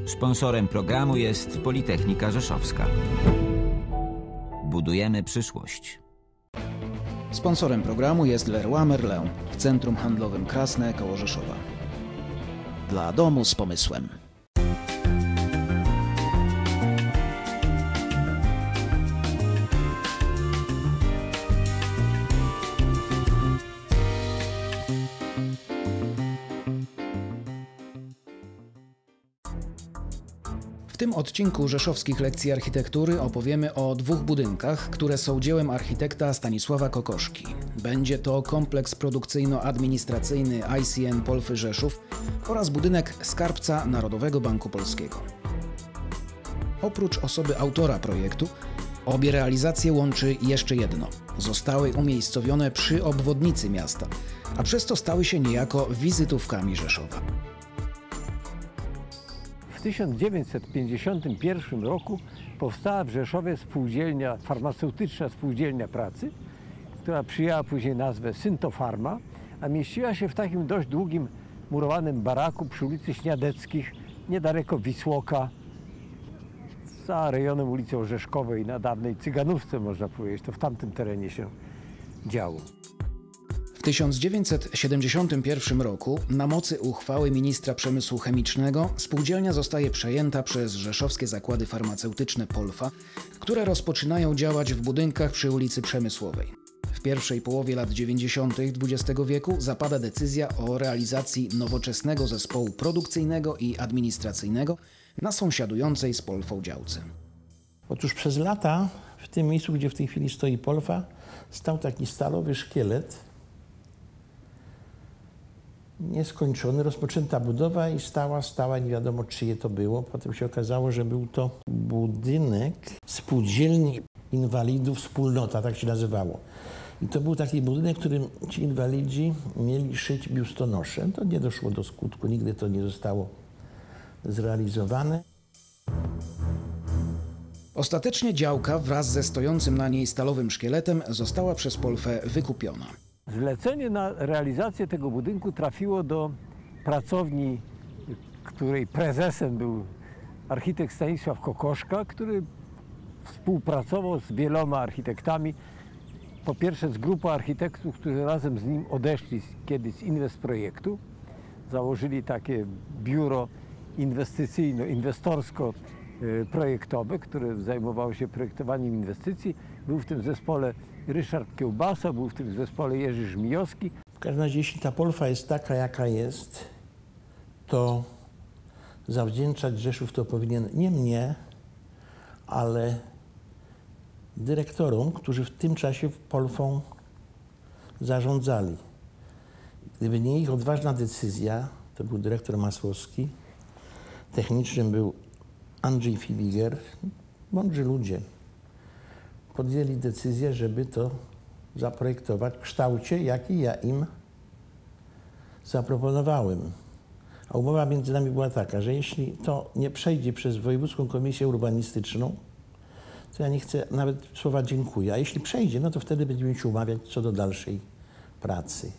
Sponsorem programu jest Politechnika Rzeszowska. Budujemy przyszłość. Sponsorem programu jest Leroy Merlin w Centrum Handlowym Krasne koło Rzeszowa. Dla domu z pomysłem. W tym odcinku rzeszowskich lekcji architektury opowiemy o dwóch budynkach, które są dziełem architekta Stanisława Kokoszki. Będzie to kompleks produkcyjno-administracyjny ICN Polfy Rzeszów oraz budynek skarbca Narodowego Banku Polskiego. Oprócz osoby autora projektu, obie realizacje łączy jeszcze jedno. Zostały umiejscowione przy obwodnicy miasta, a przez to stały się niejako wizytówkami Rzeszowa. W 1951 roku powstała w Rzeszowie spółdzielnia, farmaceutyczna spółdzielnia pracy, która przyjęła później nazwę Syntofarma, a mieściła się w takim dość długim murowanym baraku przy ulicy Śniadeckich, niedaleko Wisłoka, za rejonem ulicy Orzeszkowej, na dawnej Cyganówce, można powiedzieć. To w tamtym terenie się działo. W 1971 roku na mocy uchwały ministra przemysłu chemicznego spółdzielnia zostaje przejęta przez rzeszowskie zakłady farmaceutyczne Polfa, które rozpoczynają działać w budynkach przy ulicy Przemysłowej. W pierwszej połowie lat 90. XX wieku zapada decyzja o realizacji nowoczesnego zespołu produkcyjnego i administracyjnego na sąsiadującej z Polfą działce. Otóż przez lata w tym miejscu, gdzie w tej chwili stoi Polfa, stał taki stalowy szkielet, nieskończony, rozpoczęta budowa i stała, nie wiadomo czyje to było. Potem się okazało, że był to budynek spółdzielni inwalidów Wspólnota, tak się nazywało. I to był taki budynek, w którym ci inwalidzi mieli szyć biustonosze. To nie doszło do skutku, nigdy to nie zostało zrealizowane. Ostatecznie działka wraz ze stojącym na niej stalowym szkieletem została przez Polfę wykupiona. Zlecenie na realizację tego budynku trafiło do pracowni, której prezesem był architekt Stanisław Kokoszka, który współpracował z wieloma architektami. Po pierwsze z grupą architektów, którzy razem z nim odeszli kiedyś z Inwestprojektu. Założyli takie biuro inwestycyjno-inwestorsko-projektowe, które zajmowało się projektowaniem inwestycji. Był w tym zespole Ryszard Kiełbasa, był w tym zespole Jerzy Żmijowski. W każdym razie, jeśli ta Polfa jest taka, jaka jest, to zawdzięczać Rzeszów to powinien nie mnie, ale dyrektorom, którzy w tym czasie Polfą zarządzali. Gdyby nie ich odważna decyzja, to był dyrektor Masłowski, technicznym był Andrzej Filiger, mądrzy ludzie podjęli decyzję, żeby to zaprojektować w kształcie, jaki ja im zaproponowałem. A umowa między nami była taka, że jeśli to nie przejdzie przez Wojewódzką Komisję Urbanistyczną, to ja nie chcę nawet słowa dziękuję. A jeśli przejdzie, no to wtedy będziemy się umawiać co do dalszej pracy.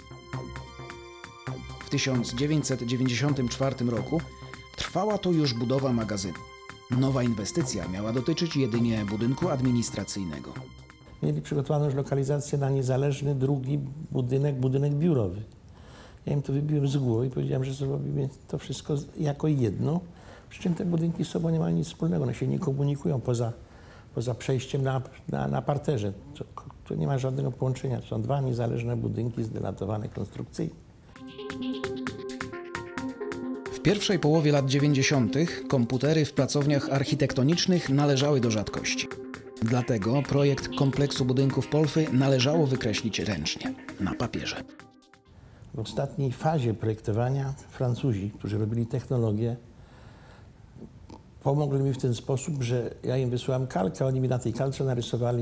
W 1994 roku trwała tu już budowa magazynu. Nowa inwestycja miała dotyczyć jedynie budynku administracyjnego. Mieli przygotowaną już lokalizację na niezależny drugi budynek biurowy. Ja im to wybiłem z głowy i powiedziałem, że zrobimy to wszystko jako jedno. Przy czym te budynki z sobą nie mają nic wspólnego, one się nie komunikują poza przejściem na parterze. To nie ma żadnego połączenia. To są dwa niezależne budynki zdylatowane konstrukcyjnie. W pierwszej połowie lat 90. komputery w pracowniach architektonicznych należały do rzadkości. Dlatego projekt kompleksu budynków Polfy należało wykreślić ręcznie, na papierze. W ostatniej fazie projektowania Francuzi, którzy robili technologię, pomogli mi w ten sposób, że ja im wysłałem kalkę, oni mi na tej kalce narysowali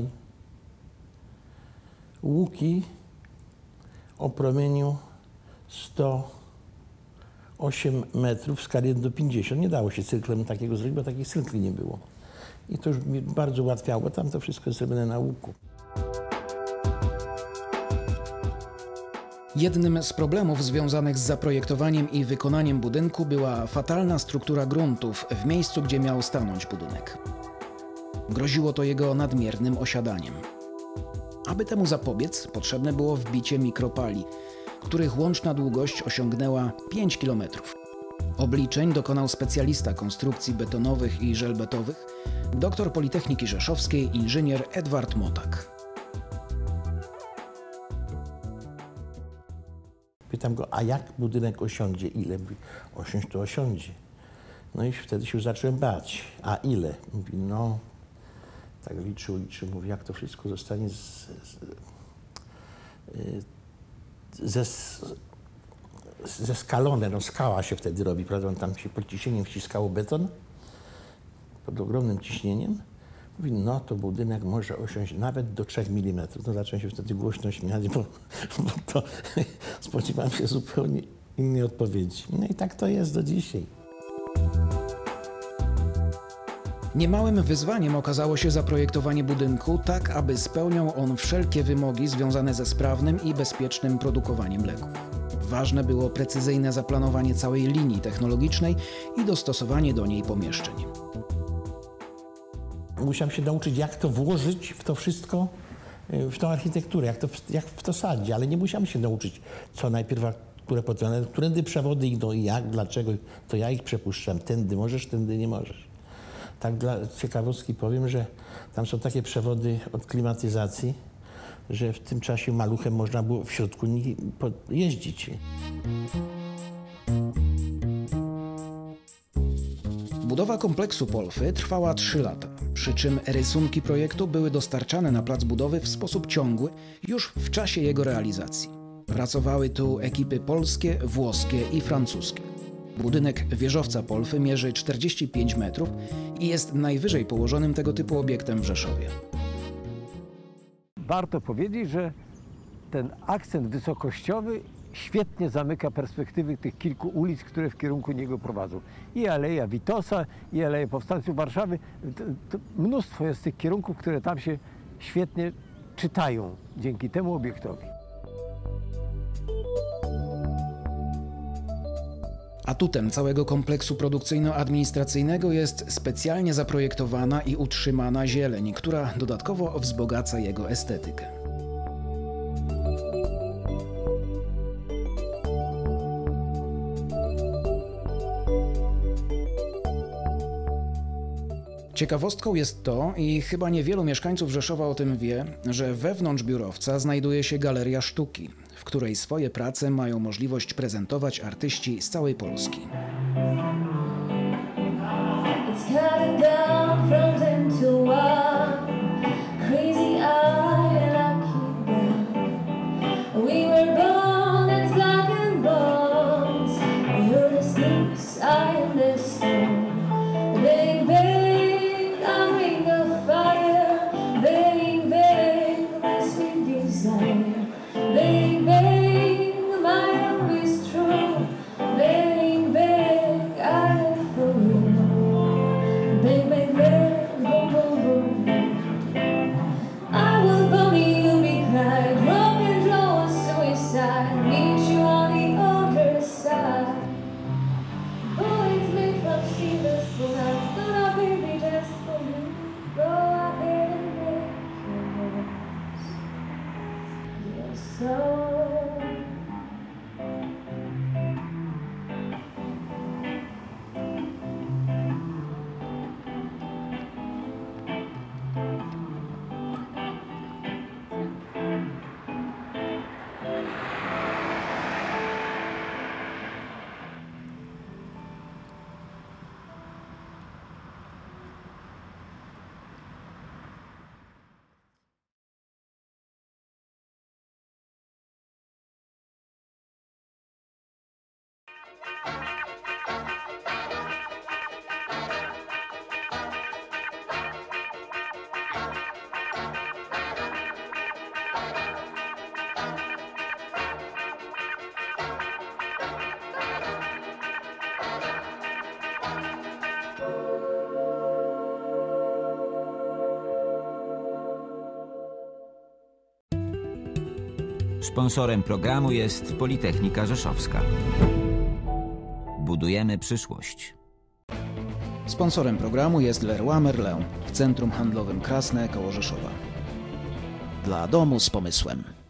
łuki o promieniu 108 metrów w skali 1:50. Nie dało się cyklem takiego zrobić, bo takich cykli nie było. I to już mi bardzo ułatwiało, bo tam to wszystko jest zrobione na łuku. Jednym z problemów związanych z zaprojektowaniem i wykonaniem budynku była fatalna struktura gruntów w miejscu, gdzie miał stanąć budynek. Groziło to jego nadmiernym osiadaniem. Aby temu zapobiec, potrzebne było wbicie mikropali, których łączna długość osiągnęła 5 km. Obliczeń dokonał specjalista konstrukcji betonowych i żelbetowych, doktor Politechniki Rzeszowskiej, inżynier Edward Motak. Pytam go, a jak budynek osiądzie? Ile? Mówi, osiąść to osiądzie. No i wtedy się już zacząłem bać. A ile? Mówi, no, tak liczył, mówi, jak to wszystko zostanie zeskalone. No skała się wtedy robi, prawda? Tam się pod ciśnieniem wciskało beton, pod ogromnym ciśnieniem. Mówi, no to budynek może osiąść nawet do 3 mm. No zacząłem się wtedy głośno śmiać, bo to spodziewałem się zupełnie innej odpowiedzi. No i tak to jest do dzisiaj. Niemałym wyzwaniem okazało się zaprojektowanie budynku tak, aby spełniał on wszelkie wymogi związane ze sprawnym i bezpiecznym produkowaniem leków. Ważne było precyzyjne zaplanowanie całej linii technologicznej i dostosowanie do niej pomieszczeń. Musiałem się nauczyć, jak to włożyć w to wszystko, w tą architekturę, jak w to sadzić, ale nie musiałem się nauczyć, co najpierw, które podmiany, którędy przewody idą i jak, dlaczego, to ja ich przepuszczam. Tędy możesz, tędy nie możesz. Tak dla ciekawostki powiem, że tam są takie przewody od klimatyzacji, że w tym czasie maluchem można było w środku jeździć. Budowa kompleksu Polfy trwała 3 lata, przy czym rysunki projektu były dostarczane na plac budowy w sposób ciągły już w czasie jego realizacji. Pracowały tu ekipy polskie, włoskie i francuskie. Budynek wieżowca Polfy mierzy 45 metrów i jest najwyżej położonym tego typu obiektem w Rzeszowie. Warto powiedzieć, że ten akcent wysokościowy świetnie zamyka perspektywy tych kilku ulic, które w kierunku niego prowadzą. I Aleja Witosa, i Aleja Powstańców Warszawy. To mnóstwo jest tych kierunków, które tam się świetnie czytają dzięki temu obiektowi. Atutem całego kompleksu produkcyjno-administracyjnego jest specjalnie zaprojektowana i utrzymana zieleń, która dodatkowo wzbogaca jego estetykę. Ciekawostką jest to, i chyba niewielu mieszkańców Rzeszowa o tym wie, że wewnątrz biurowca znajduje się Galeria Sztuki, w której swoje prace mają możliwość prezentować artyści z całej Polski. Sponsorem programu jest Politechnika Rzeszowska. Budujemy przyszłość. Sponsorem programu jest Leroy Merlin w Centrum Handlowym Krasne koło Rzeszowa. Dla domu z pomysłem.